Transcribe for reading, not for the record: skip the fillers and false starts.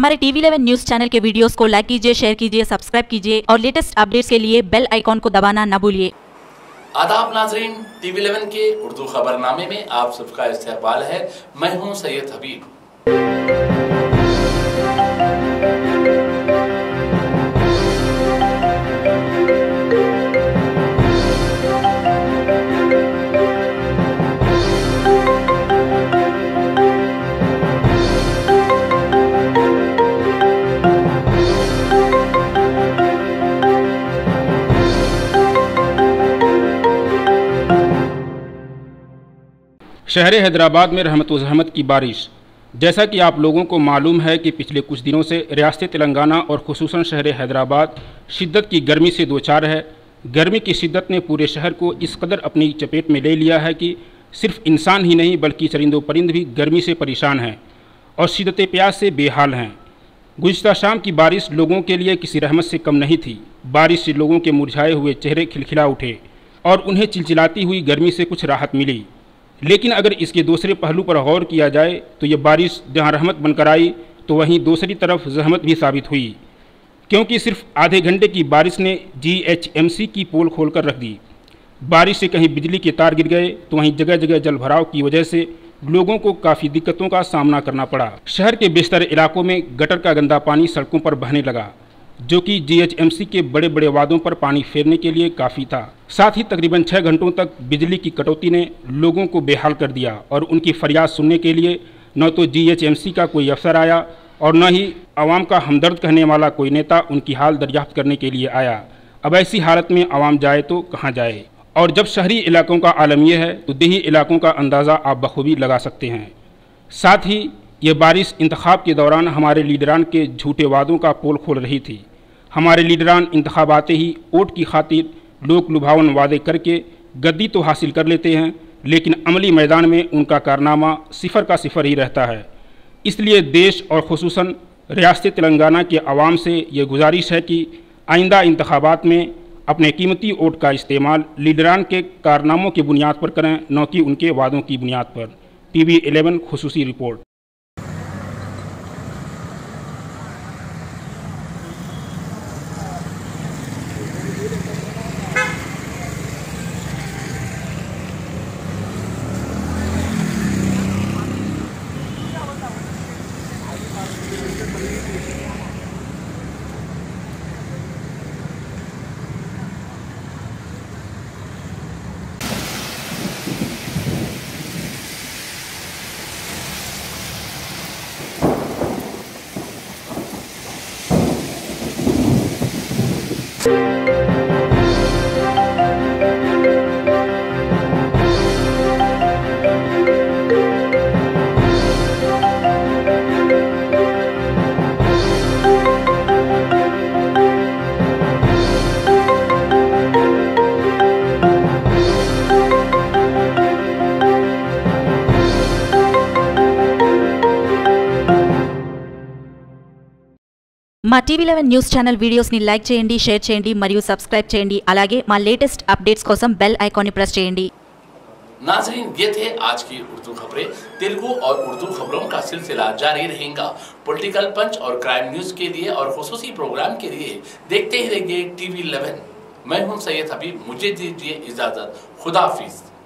हमारे TV11 news channel के videos को लाइक कीजिए, शेयर कीजिए, सब्सक्राइब कीजिए और लेटेस्ट अपडेट्स के लिए बेल आइकॉन को दबाना न भूलिए। आदाब नाजरीन, TV11 के उर्दू खबरनामे में आप सबका इस्तकबाल है। मैं हूं सैयद हबीब। शहर हैदराबाद में रहमत व ज़हमत की बारिश। जैसा कि आप लोगों को मालूम है कि पिछले कुछ दिनों से रियासत तेलंगाना और खुसूसन शहर हैदराबाद शिद्दत की गर्मी से दो चार है। गर्मी की शिद्दत ने पूरे शहर को इस कदर अपनी चपेट में ले लिया है कि सिर्फ इंसान ही नहीं बल्कि चरिंदो परिंद भी गर्मी से परेशान हैं और शिद्दत प्यास से बेहाल हैं। गुज़िश्ता शाम की बारिश लोगों के लिए किसी रहमत से कम नहीं थी। बारिश से लोगों के मुरझाए हुए चेहरे खिलखिला उठे और उन्हें चिलचिलाती हुई गर्मी से कुछ राहत मिली। लेकिन अगर इसके दूसरे पहलू पर गौर किया जाए तो ये बारिश जहां रहमत बनकर आई तो वहीं दूसरी तरफ ज़हमत भी साबित हुई, क्योंकि सिर्फ आधे घंटे की बारिश ने GHMC की पोल खोलकर रख दी। बारिश से कहीं बिजली के तार गिर गए तो वहीं जगह जगह जल भराव की वजह से लोगों को काफ़ी दिक्कतों का सामना करना पड़ा। शहर के बेशतर इलाकों में गटर का गंदा पानी सड़कों पर बहने लगा, जो कि GHMC के बड़े बड़े वादों पर पानी फेरने के लिए काफ़ी था। साथ ही तकरीबन 6 घंटों तक बिजली की कटौती ने लोगों को बेहाल कर दिया और उनकी फरियाद सुनने के लिए न तो GHMC का कोई अफसर आया और न ही आवाम का हमदर्द कहने वाला कोई नेता उनकी हाल दरियाफ्त करने के लिए आया। अब ऐसी हालत में आवाम जाए तो कहाँ जाए, और जब शहरी इलाकों का आलम यह है तो देही इलाकों का अंदाज़ा आप बखूबी लगा सकते हैं। साथ ही ये बारिश इंतखाब के दौरान हमारे लीडरान के झूठे वादों का पोल खोल रही थी। हमारे लीडरान इंतखाब आते ही वोट की खातिर लोक लुभावन वादे करके गद्दी तो हासिल कर लेते हैं, लेकिन अमली मैदान में उनका कारनामा सिफर का सिफर ही रहता है। इसलिए देश और खुसूसन रियासत तेलंगाना के आवाम से ये गुजारिश है कि आइंदा इंतखाबात में अपने कीमती वोट का इस्तेमाल लीडरान के कारनामों की बुनियाद पर करें, न कि उनके वादों की बुनियाद पर। TV11 खुसूसी report. మా TV11 న్యూస్ ఛానల్ వీడియోస్ ని లైక్ చేయండి, షేర్ చేయండి మరియు సబ్స్క్రైబ్ చేయండి। అలాగే మా లేటెస్ట్ అప్డేట్స్ కోసం బెల్ ఐకాన్ ని ప్రెస్ చేయండి। नाजरीन, ये थे आज की उर्दू खबरें। तेलुगु और उर्दू खबरों का सिलसिला जारी रहेगा। पॉलिटिकल पंच और क्राइम न्यूज के लिए और खुसूसी प्रोग्राम के लिए देखते ही रहिए TV11। मैं हूं सैयद हबीब, मुझे दीजिए इजाजत। खुदा हाफिज।